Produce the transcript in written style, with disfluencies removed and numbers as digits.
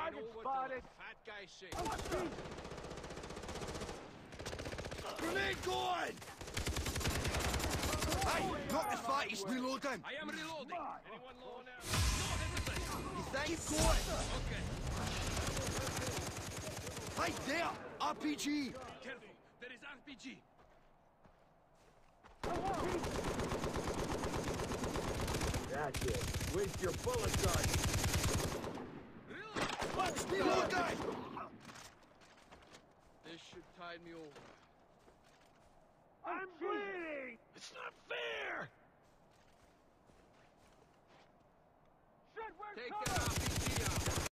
Target spotted. Fat guy safe. Grenade going! Hey, not the fattest, reloading! I am reloading. Anyone low now? No hesitate. You think? Keep going! Okay. Hey, there! RPG! Careful. There is RPG. That's it. Waste your bullet gun. Reloading! This should tide me over. I'm bleeding! It's not fair! Shit, we're Take covered! that